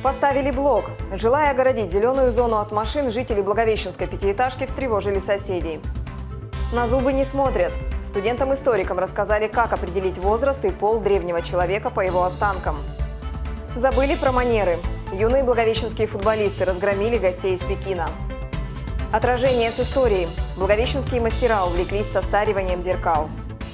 Поставили блок. Желая огородить зеленую зону от машин, жители Благовещенской пятиэтажки встревожили соседей. На зубы не смотрят. Студентам-историкам рассказали, как определить возраст и пол древнего человека по его останкам. Забыли про манеры. Юные благовещенские футболисты разгромили гостей из Пекина. Отражение с историей. Благовещенские мастера увлеклись состариванием зеркал.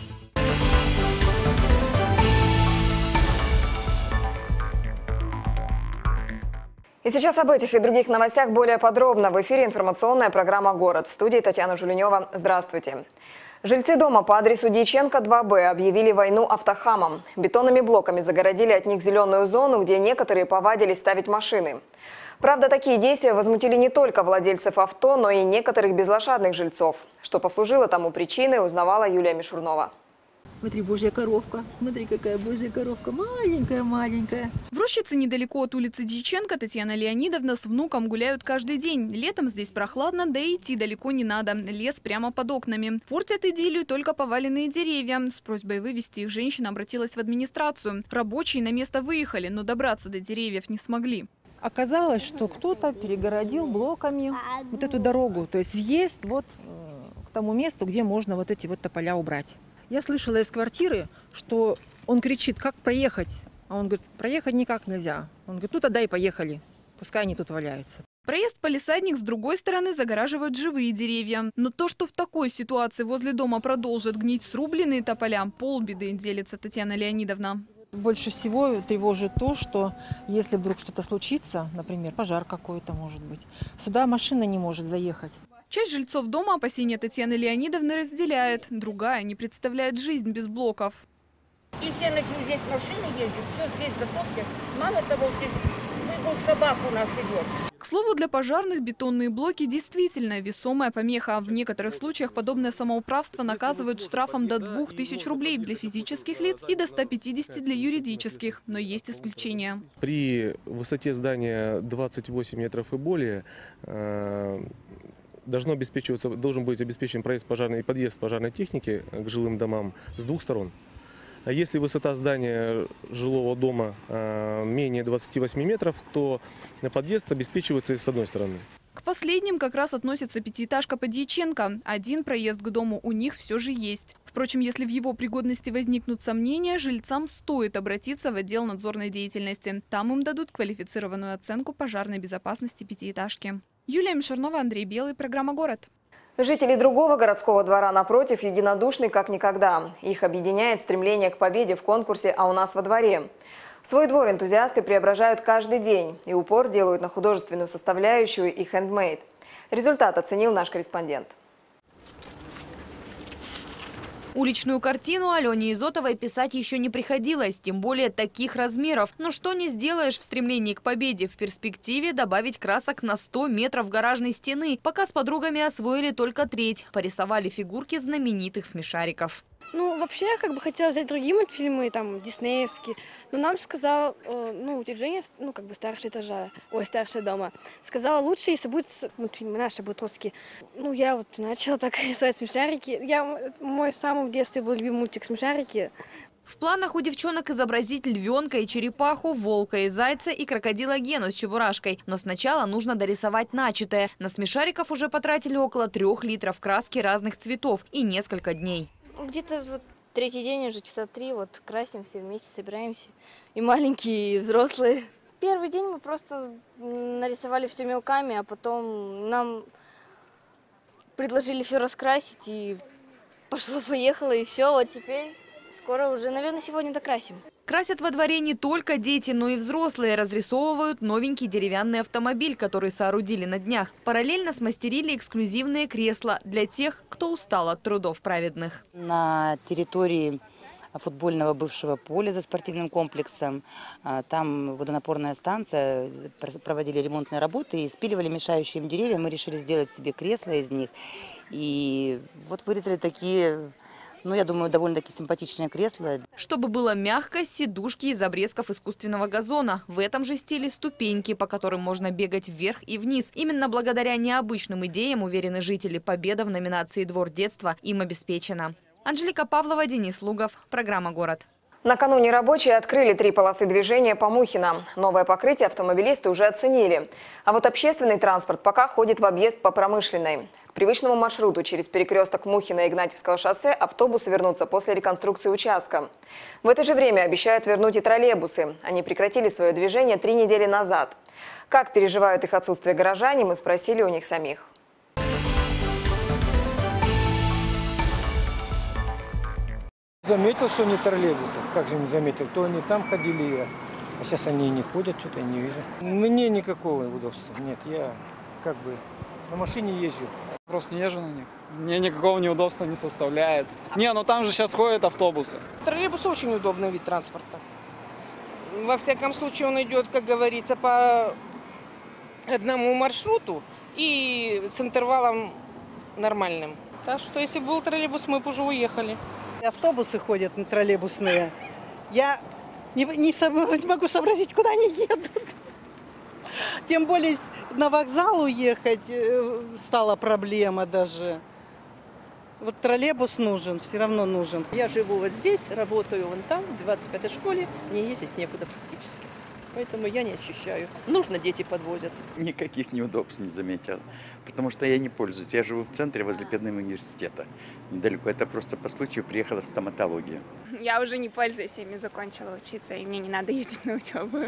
И сейчас об этих и других новостях более подробно. В эфире информационная программа «Город». В студии Татьяна Жуленева. Здравствуйте. Жильцы дома по адресу Дьяченко, 2Б объявили войну автохамам. Бетонными блоками загородили от них зеленую зону, где некоторые повадились ставить машины. Правда, такие действия возмутили не только владельцев авто, но и некоторых безлошадных жильцов. Что послужило тому причиной, узнавала Юлия Мишурнова. Смотри, божья коровка. Смотри, какая божья коровка. Маленькая-маленькая. В Рощице, недалеко от улицы Дьяченко, Татьяна Леонидовна с внуком гуляют каждый день. Летом здесь прохладно, да и идти далеко не надо. Лес прямо под окнами. Портят идиллию только поваленные деревья. С просьбой вывести их женщина обратилась в администрацию. Рабочие на место выехали, но добраться до деревьев не смогли. Оказалось, что кто-то перегородил блоками вот эту дорогу. То есть въезд вот к тому месту, где можно вот эти вот тополя убрать. Я слышала из квартиры, что он кричит, как проехать. А он говорит, проехать никак нельзя. Он говорит, ну тогда и поехали. Пускай они тут валяются. Проезд в палисадник с другой стороны загораживают живые деревья. Но то, что в такой ситуации возле дома продолжат гнить срубленные тополя, полбеды, делится Татьяна Леонидовна. Больше всего тревожит то, что если вдруг что-то случится, например, пожар какой-то может быть, сюда машина не может заехать. Часть жильцов дома опасения Татьяны Леонидовны разделяет. Другая не представляет жизнь без блоков. И все начнут здесь машины ездят, все здесь затопчет. Мало того, здесь выгул собак у нас идет. К слову, для пожарных бетонные блоки действительно весомая помеха. В некоторых случаях подобное самоуправство наказывают штрафом до 2000 рублей для физических лиц и до 150 для юридических. Но есть исключения. При высоте здания 28 метров и более должен быть обеспечен проезд пожарной и подъезд пожарной техники к жилым домам с двух сторон. А если высота здания жилого дома менее 28 метров, то подъезд обеспечивается с одной стороны. К последним как раз относится пятиэтажка по Дьяченко. Один проезд к дому у них все же есть. Впрочем, если в его пригодности возникнут сомнения, жильцам стоит обратиться в отдел надзорной деятельности. Там им дадут квалифицированную оценку пожарной безопасности пятиэтажки. Юлия Мишурнова, Андрей Белый, программа «Город». Жители другого городского двора, напротив, единодушны как никогда. Их объединяет стремление к победе в конкурсе «А у нас во дворе». Свой двор энтузиасты преображают каждый день и упор делают на художественную составляющую и хендмейд. Результат оценил наш корреспондент. Уличную картину Алене Изотовой писать еще не приходилось, тем более таких размеров. Но что не сделаешь в стремлении к победе, в перспективе добавить красок на 100 метров гаражной стены. Пока с подругами освоили только треть. Порисовали фигурки знаменитых смешариков. Ну, вообще, я хотела взять другие мультфильмы, там, диснеевские. Но нам сказал, тетя Женя, старшая дома, сказала, лучше, если будут мультфильмы наши, будут русские. Я вот начала так рисовать смешарики. Мой самый в детстве был любимый мультик «Смешарики». В планах у девчонок изобразить львенка и черепаху, волка и зайца и крокодила Гену с чебурашкой. Но сначала нужно дорисовать начатое. На смешариков уже потратили около 3 литров краски разных цветов и несколько дней. Где-то третий день, уже часа 3, красим все вместе, собираемся. И маленькие, и взрослые. Первый день мы просто нарисовали все мелками, а потом нам предложили все раскрасить, и пошло-поехало, и все. Вот теперь скоро уже, наверное, сегодня докрасим. Красят во дворе не только дети, но и взрослые. Разрисовывают новенький деревянный автомобиль, который соорудили на днях. Параллельно смастерили эксклюзивные кресла для тех, кто устал от трудов праведных. На территории футбольного бывшего поля за спортивным комплексом, там водонапорная станция, проводили ремонтные работы и спиливали мешающие им деревья. Мы решили сделать себе кресла из них. И вот вырезали такие... я думаю, довольно-таки симпатичное кресло. Чтобы было мягко, сидушки из обрезков искусственного газона. В этом же стиле ступеньки, по которым можно бегать вверх и вниз. Именно благодаря необычным идеям, уверены жители, победа в номинации «Двор детства» им обеспечена. Анжелика Павлова, Денис Лугов. Программа «Город». Накануне рабочие открыли 3 полосы движения по Мухино. Новое покрытие автомобилисты уже оценили. А вот общественный транспорт пока ходит в объезд по Промышленной. К привычному маршруту через перекресток Мухино и Игнатьевского шоссе автобусы вернутся после реконструкции участка. В это же время обещают вернуть и троллейбусы. Они прекратили свое движение 3 недели назад. Как переживают их отсутствие горожане, мы спросили у них самих. Заметил, что нет троллейбусов. Как же не заметил? То они там ходили, а сейчас они не ходят, что-то не вижу. Мне никакого удобства нет. Я как бы на машине езжу. Просто не езжу на них. Мне никакого неудобства не составляет. Не, ну там же сейчас ходят автобусы. Троллейбус очень удобный вид транспорта. Во всяком случае, он идет, как говорится, по одному маршруту и с интервалом нормальным. Так что, если был троллейбус, мы бы уже уехали. Автобусы ходят на троллейбусные. Я не могу сообразить, куда они едут. Тем более на вокзал уехать стала проблема даже. Вот троллейбус нужен, все равно нужен. Я живу вот здесь, работаю вон там, в 25-й школе. Мне ездить некуда практически. Поэтому я не ощущаю. Нужно, дети подвозят. Никаких неудобств не заметил, потому что я не пользуюсь. Я живу в центре возле педуниверситета. Недалеко. Это просто по случаю приехала в стоматологию. Я уже не пользуюсь ими, закончила учиться, и мне не надо ездить на учебу.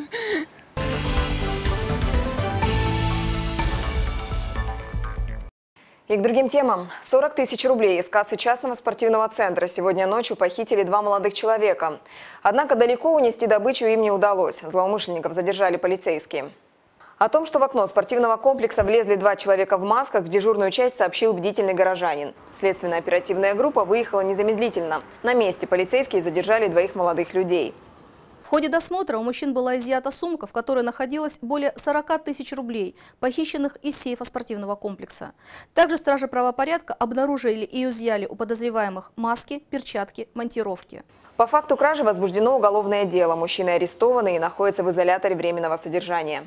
И к другим темам. 40 тысяч рублей из кассы частного спортивного центра сегодня ночью похитили 2 молодых человека. Однако далеко унести добычу им не удалось. Злоумышленников задержали полицейские. О том, что в окно спортивного комплекса влезли 2 человека в масках, в дежурную часть сообщил бдительный горожанин. Следственная оперативная группа выехала незамедлительно. На месте полицейские задержали 2 молодых людей. В ходе досмотра у мужчин была изъята сумка, в которой находилось более 40 тысяч рублей, похищенных из сейфа спортивного комплекса. Также стражи правопорядка обнаружили и изъяли у подозреваемых маски, перчатки, монтировки. По факту кражи возбуждено уголовное дело. Мужчины арестованы и находятся в изоляторе временного содержания.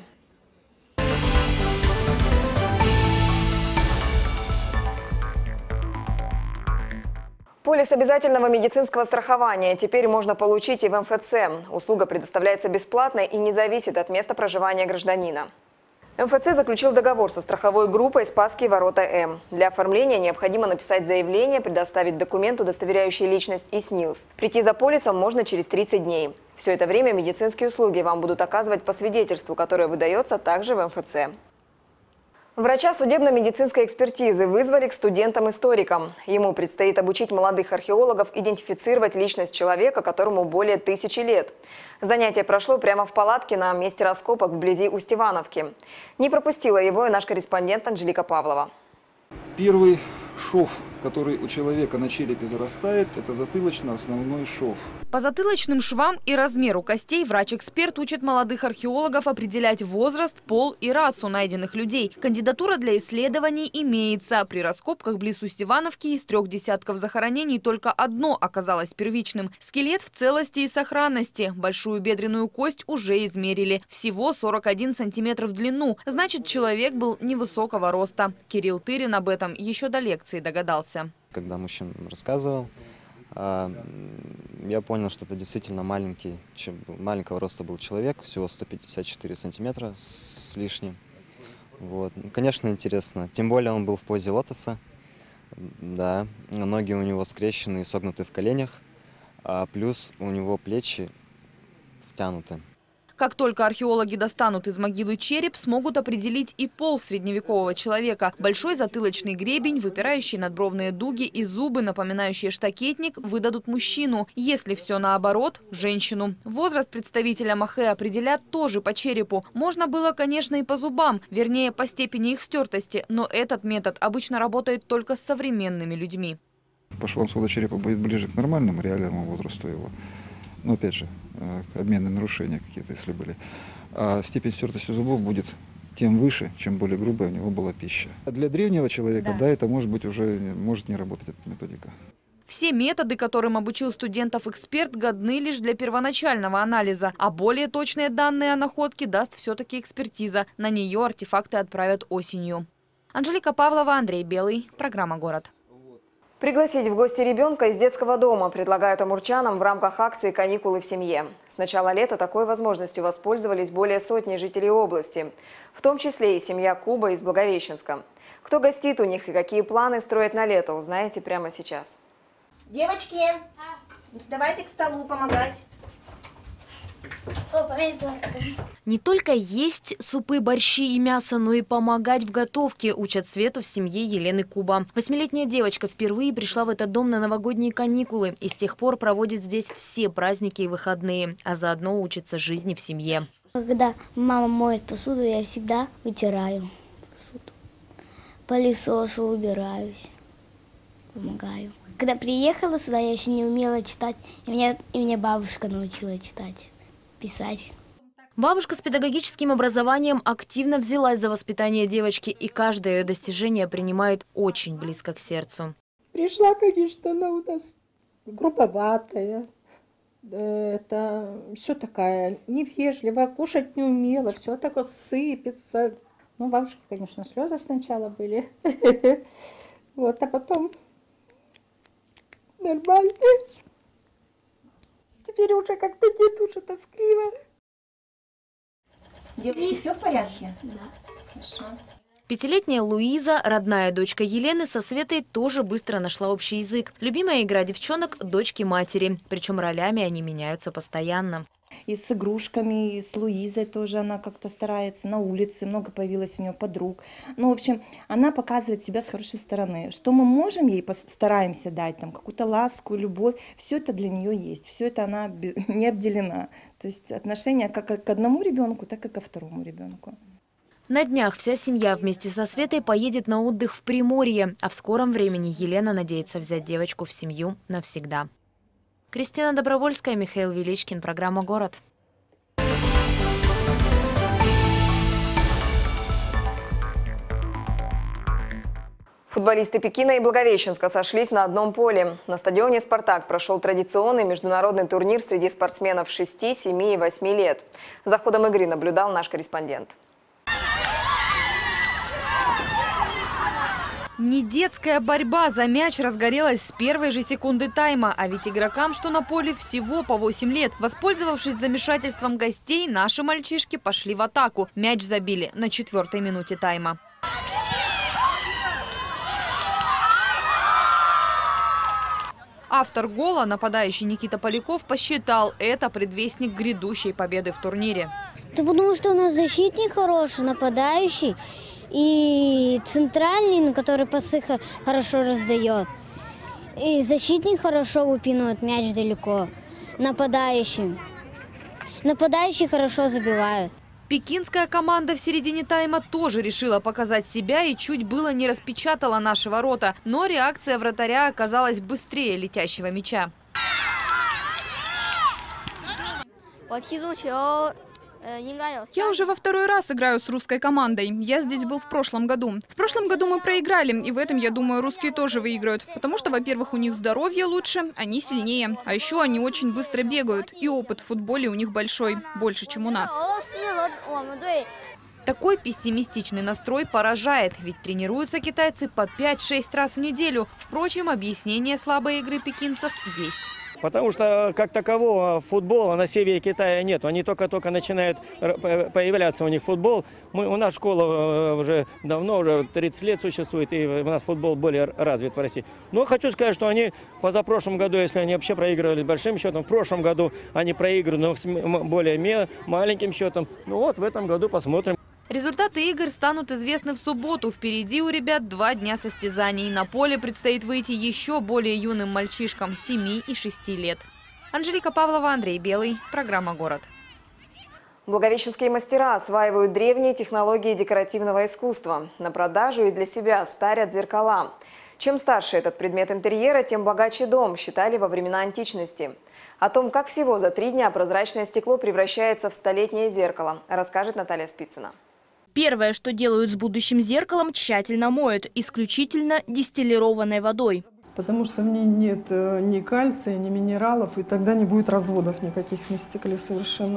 Полис обязательного медицинского страхования теперь можно получить и в МФЦ. Услуга предоставляется бесплатно и не зависит от места проживания гражданина. МФЦ заключил договор со страховой группой «Спасские ворота М». Для оформления необходимо написать заявление, предоставить документ, удостоверяющий личность и СНИЛС. Прийти за полисом можно через 30 дней. Все это время медицинские услуги вам будут оказывать по свидетельству, которое выдается также в МФЦ. Врача судебно-медицинской экспертизы вызвали к студентам-историкам. Ему предстоит обучить молодых археологов идентифицировать личность человека, которому более 1000 лет. Занятие прошло прямо в палатке на месте раскопок вблизи Усть-Ивановки. Не пропустила его и наш корреспондент Анжелика Павлова. Первый шов, который у человека на черепе зарастает, это затылочно-основной шов. По затылочным швам и размеру костей врач-эксперт учит молодых археологов определять возраст, пол и расу найденных людей. Кандидатура для исследований имеется. При раскопках близ Усть-Ивановки из 3 десятков захоронений только одно оказалось первичным. Скелет в целости и сохранности. Большую бедренную кость уже измерили. Всего 41 сантиметр в длину. Значит, человек был невысокого роста. Кирилл Тырин об этом еще до лекции догадался. Когда мужчина рассказывал, я понял, что это действительно маленького роста был человек, всего 154 сантиметра с лишним. Вот. Конечно, интересно. Тем более он был в позе лотоса. Да. Ноги у него скрещены и согнуты в коленях, плюс у него плечи втянуты. Как только археологи достанут из могилы череп, смогут определить и пол средневекового человека. Большой затылочный гребень, выпирающие надбровные дуги и зубы, напоминающие штакетник, выдадут мужчину. Если все наоборот – женщину. Возраст представителя Махе определят тоже по черепу. Можно было, конечно, и по зубам, вернее, по степени их стертости. Но этот метод обычно работает только с современными людьми. По швам свода черепа будет ближе к нормальному, реальному возрасту его. Но опять же, обменные нарушения какие-то, если были. А степень стертости зубов будет тем выше, чем более грубая у него была пища. Для древнего человека, да, это может быть уже может не работать эта методика. Все методы, которым обучил студентов эксперт, годны лишь для первоначального анализа. А более точные данные о находке даст все-таки экспертиза. На нее артефакты отправят осенью. Анжелика Павлова, Андрей Белый. Программа «Город». Пригласить в гости ребенка из детского дома предлагают амурчанам в рамках акции «Каникулы в семье». С начала лета такой возможностью воспользовались более сотни жителей области, в том числе и семья Куба из Благовещенска. Кто гостит у них и какие планы строят на лето, узнаете прямо сейчас. Девочки, давайте к столу помогать. Не только есть супы, борщи и мясо, но и помогать в готовке, учат Свету в семье Елены Куба. 8-летняя девочка впервые пришла в этот дом на новогодние каникулы и с тех пор проводит здесь все праздники и выходные, а заодно учится жизни в семье. Когда мама моет посуду, я всегда вытираю посуду. Пылесошу, убираюсь, помогаю. Когда приехала сюда, я еще не умела читать, и меня бабушка научила читать, писать. Бабушка с педагогическим образованием активно взялась за воспитание девочки, и каждое ее достижение принимает очень близко к сердцу. Пришла, конечно, она у нас грубоватая, это все такая невежливая, кушать не умела, все так вот сыпется. Ну, бабушки, конечно, слезы сначала были, вот, а потом нормально. Теперь уже как-то нет, уже тоскливо. Девочки, все в порядке? Да. Хорошо. 5-летняя Луиза, родная дочка Елены, со Светой тоже быстро нашла общий язык. Любимая игра девчонок – дочки матери. Причем ролями они меняются постоянно. И с игрушками, и с Луизой тоже она как-то старается. На улице много появилось у нее подруг. Ну, в общем, она показывает себя с хорошей стороны. Что мы можем ей, стараемся дать, там, какую-то ласку, любовь. Все это для нее есть. Все это она не обделена. То есть отношения как к одному ребенку, так и ко второму ребенку. На днях вся семья вместе со Светой поедет на отдых в Приморье, а в скором времени Елена надеется взять девочку в семью навсегда. Кристина Добровольская, Михаил Величкин, программа «Город». Футболисты Пекина и Благовещенска сошлись на одном поле. На стадионе «Спартак» прошел традиционный международный турнир среди спортсменов 6, 7 и 8 лет. За ходом игры наблюдал наш корреспондент. Не детская борьба за мяч разгорелась с первой же секунды тайма. А ведь игрокам, что на поле, всего по 8 лет. Воспользовавшись замешательством гостей, наши мальчишки пошли в атаку. Мяч забили на 4-й минуте тайма. Автор гола, нападающий Никита Поляков, посчитал, это предвестник грядущей победы в турнире. Это потому, что у нас защитник хороший, нападающий. И центральный, который пасы хорошо раздает. И защитник хорошо выпинывает мяч далеко. Нападающий хорошо забивают. Пекинская команда в середине тайма тоже решила показать себя и чуть было не распечатала наши ворота. Но реакция вратаря оказалась быстрее летящего мяча. Я уже во второй раз играю с русской командой. Я здесь был в прошлом году. В прошлом году мы проиграли, и в этом, я думаю, русские тоже выиграют. Потому что, во-первых, у них здоровье лучше, они сильнее. А еще они очень быстро бегают, и опыт в футболе у них большой, больше, чем у нас. Такой пессимистичный настрой поражает, ведь тренируются китайцы по 5-6 раз в неделю. Впрочем, объяснение слабой игры пекинцев есть. Потому что как такового футбола на севере Китая нет. Они только-только начинают появляться у них футбол. У нас школа уже давно, уже 30 лет существует, и у нас футбол более развит в России. Но хочу сказать, что они позапрошлом году, если они вообще проигрывали большим счетом, в прошлом году они проигрывали, но с более маленьким счетом. Ну вот в этом году посмотрим. Результаты игр станут известны в субботу. Впереди у ребят 2 дня состязаний. На поле предстоит выйти еще более юным мальчишкам 7 и 6 лет. Анжелика Павлова, Андрей Белый. Программа «Город». Благовещенские мастера осваивают древние технологии декоративного искусства. На продажу и для себя старят зеркала. Чем старше этот предмет интерьера, тем богаче дом, считали во времена античности. О том, как всего за 3 дня прозрачное стекло превращается в столетнее зеркало, расскажет Наталья Спицына. Первое, что делают с будущим зеркалом, тщательно моют, исключительно дистиллированной водой. Потому что в ней нет ни кальция, ни минералов, и тогда не будет разводов никаких на стекле совершенно.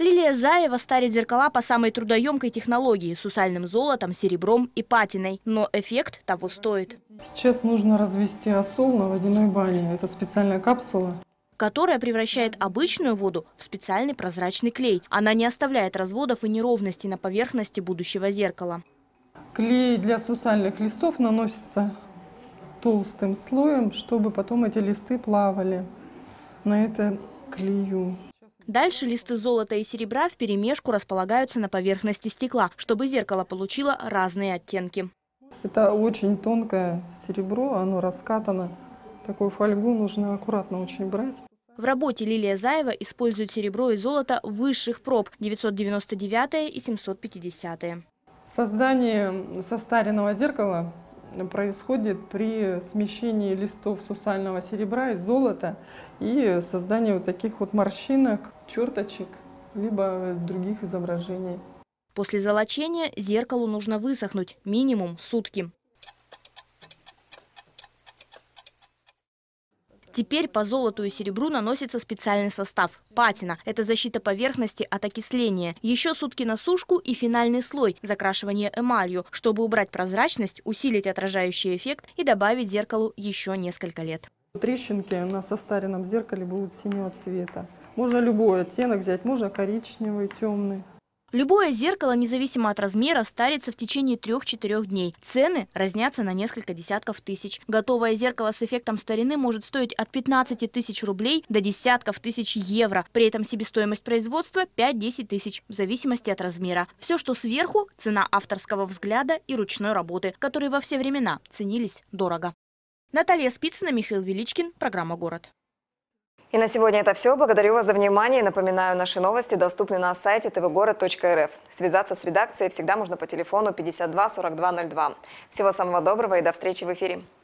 Лилия Заева старит зеркала по самой трудоемкой технологии – сусальным золотом, серебром и патиной. Но эффект того стоит. Сейчас нужно развести осол на водяной бане. Это специальная капсула, Которая превращает обычную воду в специальный прозрачный клей. Она не оставляет разводов и неровностей на поверхности будущего зеркала. Клей для сусальных листов наносится толстым слоем, чтобы потом эти листы плавали на это клею. Дальше листы золота и серебра вперемешку располагаются на поверхности стекла, чтобы зеркало получило разные оттенки. Это очень тонкое серебро, оно раскатано. Такую фольгу нужно аккуратно очень брать. В работе Лилия Заева использует серебро и золото высших проб – 999 и 750. Создание состаренного зеркала происходит при смещении листов сусального серебра и золота и создании вот таких вот морщинок, черточек, либо других изображений. После золочения зеркалу нужно высохнуть минимум сутки. Теперь по золоту и серебру наносится специальный состав – патина. Это защита поверхности от окисления. Еще сутки на сушку и финальный слой – закрашивание эмалью, чтобы убрать прозрачность, усилить отражающий эффект и добавить зеркалу еще несколько лет. Трещинки на состаренном зеркале будут синего цвета. Можно любой оттенок взять, можно коричневый, темный. Любое зеркало, независимо от размера, старится в течение 3-4 дней. Цены разнятся на несколько десятков тысяч. Готовое зеркало с эффектом старины может стоить от 15 тысяч рублей до десятков тысяч евро. При этом себестоимость производства 5-10 тысяч, в зависимости от размера. Все, что сверху – цена авторского взгляда и ручной работы, которые во все времена ценились дорого. Наталья Спицына, Михаил Величкин, программа «Город». И на сегодня это все. Благодарю вас за внимание. Напоминаю, наши новости доступны на сайте tvgorod.rf. Связаться с редакцией всегда можно по телефону 52 42 02. Всего самого доброго и до встречи в эфире.